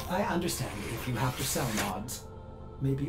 I understand if you have to sell mods. Maybe